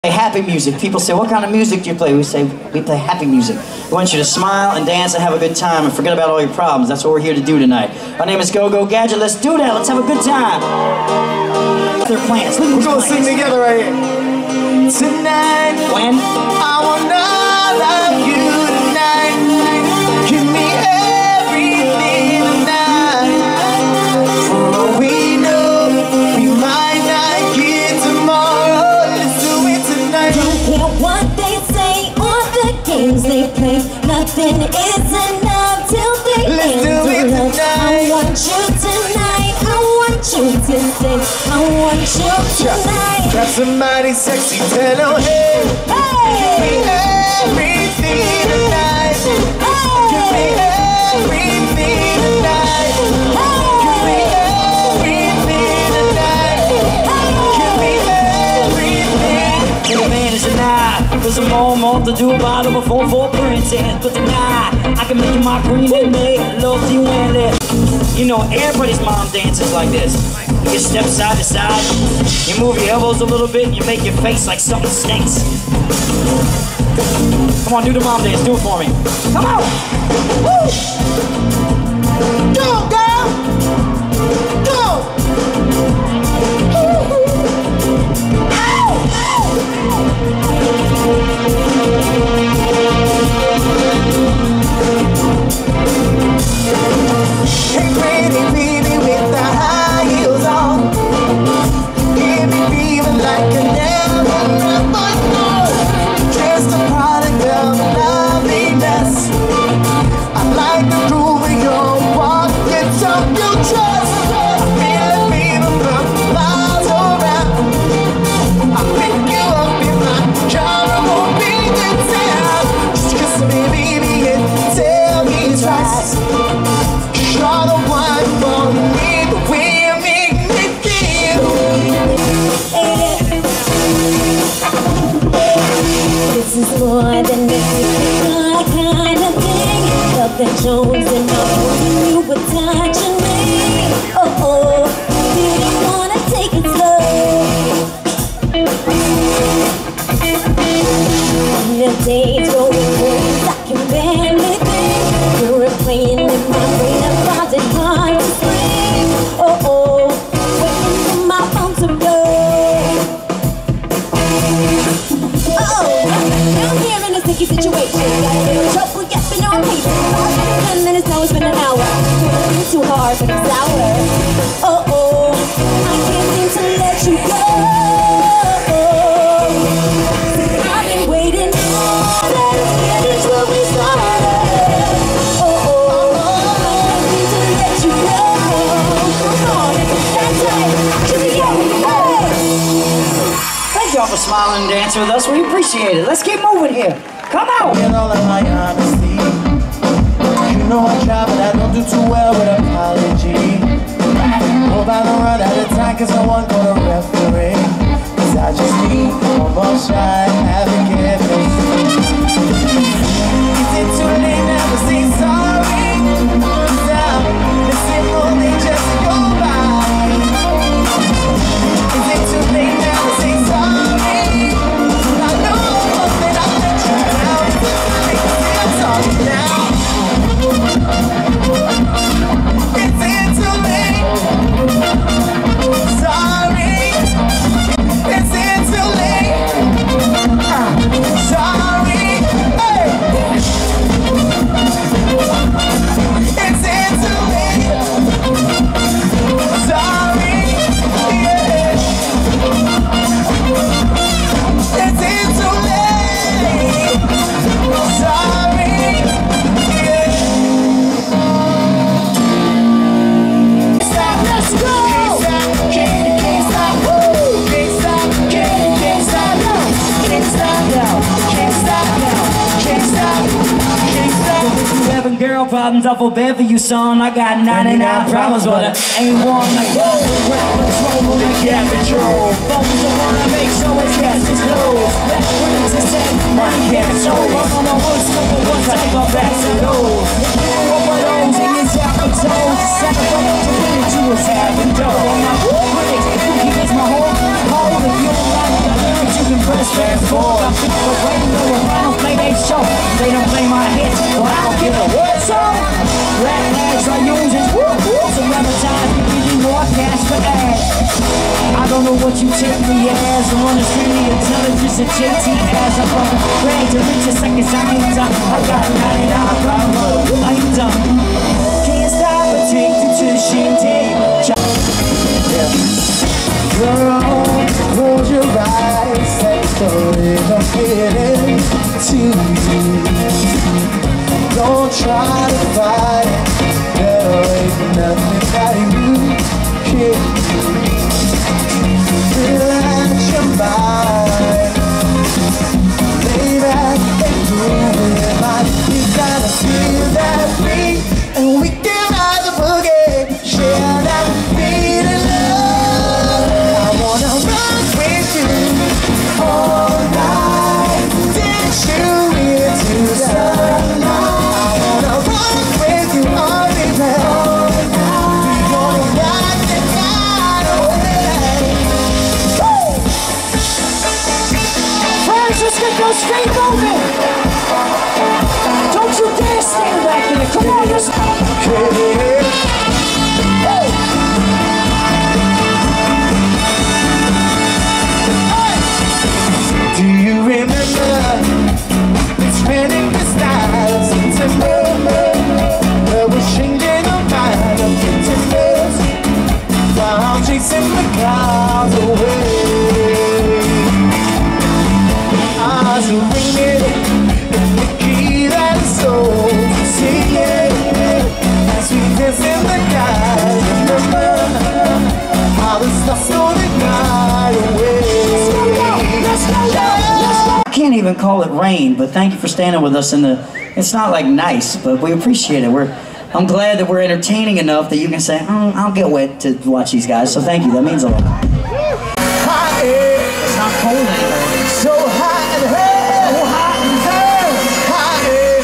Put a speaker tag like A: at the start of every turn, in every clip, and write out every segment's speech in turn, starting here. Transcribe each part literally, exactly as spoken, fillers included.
A: Happy music. People say, what kind of music do you play? We say, we play happy music. We want you to smile and dance and have a good time and forget about all your problems. That's what we're here to do tonight. Our name is Go Go Gadget. Let's do that. Let's have a good time. Their plans.
B: We're going to sing together right here. Tonight,
A: when?
B: I wanna love you tonight. Give me everything tonight. For all we know, we might not get tomorrow.
C: What they say or the games they play, nothing is enough till they
B: Let's do it tonight.
C: I want you tonight, I want you today, I want you tonight.
B: Got somebody sexy, tell them hey,
C: hey.
B: Give me everything tonight.
C: Hey.
B: Give me everything tonight. Hey. Give me everything tonight. Hey. Give me everything.
A: Hey man, it's a night. There's a moment to do about it before four princess. But tonight, I can make you my queen and make love to you and it. You know, everybody's mom dances like this. You step side to side, you move your elbows a little bit, and you make your face like something stinks. Come on, do the mom dance, do it for me. Come on! Woo!
B: Go, girl! Go! Hey pretty baby with the high heels on, get me feeling like a never, never known. Just a product of loveliness. I like the groove of your walk, it's up your trust. I feel it feeling from miles around. I pick you up in my car, I won't be in town. Just kiss me baby and tell me twice. You're the one for me, the way you make me feel.
C: This is more than makes me feel kind of thing. Love that shows and I'm you were touching me. Oh oh, do you wanna take it slow? On the days going crazy, I can barely think. You're playing in my brain, I find it hard to sleep. Oh oh, waiting for my phone to blow. Oh, I'm here in a sticky situation. Got a little trouble getting on paper. Ten minutes now, it's been an hour. It's too hard, but it's sour. Oh oh, I can't seem to let you go. I've been waiting. Let's get into what we started. Oh oh, I can't seem to let you go. Come on, that's right. Here we go. Hey.
A: Thank y'all for smiling and dancing with us. We appreciate it. Let's keep moving here. Come on!
B: In all of my honesty, you know I try, but I don't do too well with apology. Hope I don't run out of time, cause I want to go to referee. Cause I just need one more shot, having forgiveness. Is it too late now to say sorry? Stop, it's only just to go by. Is it too late now to say sorry? I know that I let you down. I'm sorry now. Is it too late? Sorry. Is it too late? Uh, sorry. Hey. Is it too late? Sorry. Yeah. Is it too late? Sorry. Yeah. Stop. Let's go. Can't stop. Can't stop. Woo. Can't stop. Can't can't stop now. Can't stop now. Can't stop now. Can't stop. Can't stop.
A: If you having girl problems, I'll forbid for you, son. I got ninety-nine problems, but I ain't one like whoa. Control the gap control. Focus on what I make, so it's gas is low. Left wings is set, money can't show. I'm on the horse, number one, I take my back to those. What my own thing is out of toes. Second one, to win it, you was having dough. I'm not critics, if you keep this my whole home, if you don't like the lyrics, you can put let's fast forward. I pick the radio and I don't play they show. They don't play my hits, but I don't give a what song. Rap lads are using whoop whoop. Some other times we give you more cash for ads. I don't know what you take me as. I'm on the street, the intelligence and J T as I'm from grade to reach a second signs up. I got ninety-nine problems, I ain't done. Can't stop or take you to the shindig.
B: Girl, close your eyes, that story don't get into you. Don't try to fight it, there ain't nothing that you can't do. Relax your mind, lay back and groove your mind. You gotta feel that beat, and we can ride the boogie, share that beat and love. I wanna run with you all night, dance you into the sunlight. I wanna run with you all day, all night. We gonna ride the night away.
A: Friends, let's get those feet moving. Don't you dare stand back there. Come on, let's go.
B: Do you remember spending the stars in September? Where we're changing our mind of pretenders while chasing the clouds away. Eyes are ringing, the key that is so singing as we dance in the night. Remember how the stars stole the night away.
A: Let's go, let's go. I can't even call it rain, but thank you for standing with us in the, it's not like nice, but we appreciate it. We're, I'm glad that we're entertaining enough that you can say, mm, I'll get wet to watch these guys, so thank you, that means a lot.
B: Hot air,
A: It's not cold anymore.
B: so hot and hell,
A: So hot and hell.
B: hot air.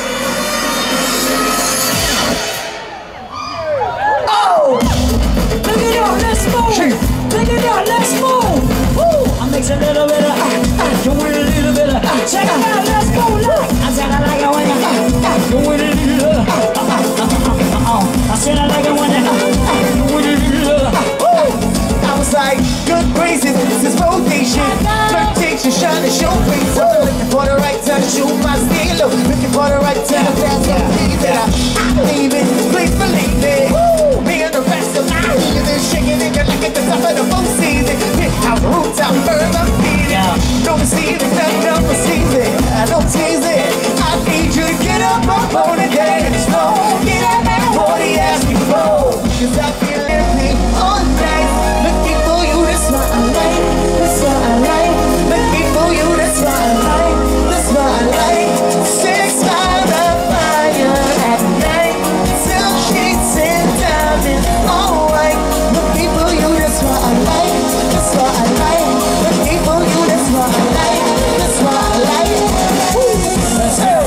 A: Oh! Look it up, let's move! Look it up, let's move! Woo! I mix a little bit of, uh, uh, you with a little bit of, uh, check it out, let's go, look! I said I like it when you, uh, uh, you with a little, uh, uh, uh, uh, uh, uh, I said I like it when you, uh, uh, you with a little, uh, woo!
B: I was like, good gracious, this is rotation. Flirtation, shine and show face. I'm looking for the right time to shoot my steel. Looking for the right time to pass the beat that I, I believe in. Please believe it. Woo! Me and the rest of my heathen shaking it like at the top of the boat season. Pick out the roots, out burn my feet. Don't receive it, don't receive it. I don't tease it. I need you to get up on the dance floor. Get up before they ask me for. Cause I feel empty all night. Looking for you, that's what I like. That's what I like. Looking for you, that's what I like. That's what I like. Six by the fire at night. Silk sheets and diamonds, all white. Looking for you, that's what I like. That's what I like. Looking for you, that's what I like. That's what I like. Woo! Let's go.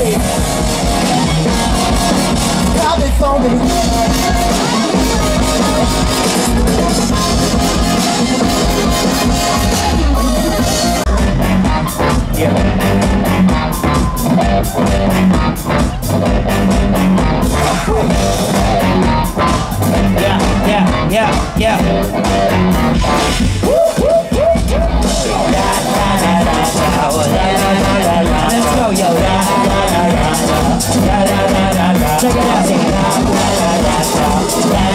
B: Got me for me.
A: Yeah, yeah, yeah, yeah. Let's go, yo. Check it out.